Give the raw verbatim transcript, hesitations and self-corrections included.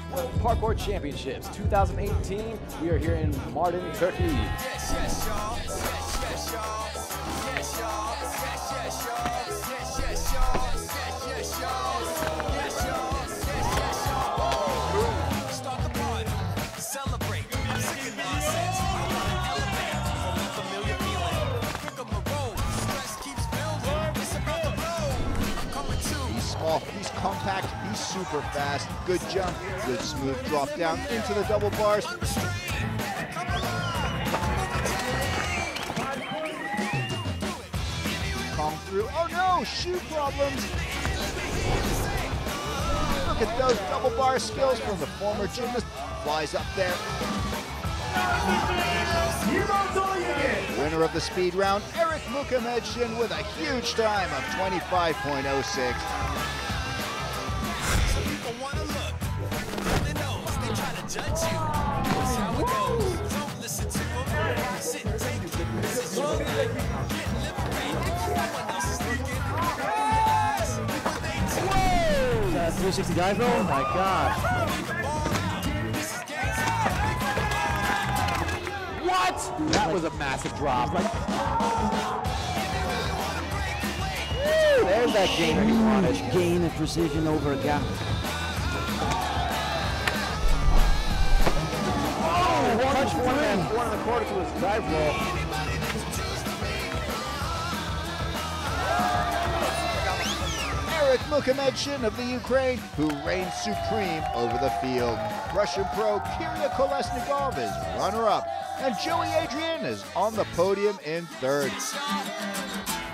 World Parkour Championships two thousand eighteen. We are here in Mardin, Turkey. Yes, yes, y'all. Yes, yes, y'all. Yes, y'all. Yes, yes, y'all. Yes, yes, y'all. Yes, yes, y'all. Yes, y'all. Yes, yes, y'all. Start the party. Celebrate. I'm sick of nonsense. I wanna elevate from that familiar feeling. Pick up my road. Stress keeps building. It's about the road. I'm coming too. He's small, he's compact, he's super fast. Good jump, good smooth drop down into the double bars. Kong through. Oh no, shoe problems. Look at those double bar skills from the former gymnast. Flies up there. Winner of the speed round, Erik Mukhamedyan with a huge time of twenty-five point oh six. Some people wanna look. They know they try to judge you. That's how it goes. Don't listen to them. Sit and take it. This is your life. Get liberated. No one else is thinking. Yes! What they do. Is that a three sixty dive roll? Oh my gosh. What? That was a massive drop. Right? Woo, there's that gain that he wanted. Gain of precision over a gap. Oh, one touch one and one in the quarter to his dive roll. Erik Mukhamedyan of the Ukraine, who reigns supreme over the field. Russian pro Kyria Kolesnikov is runner-up, and Joey Adrian is on the podium in third.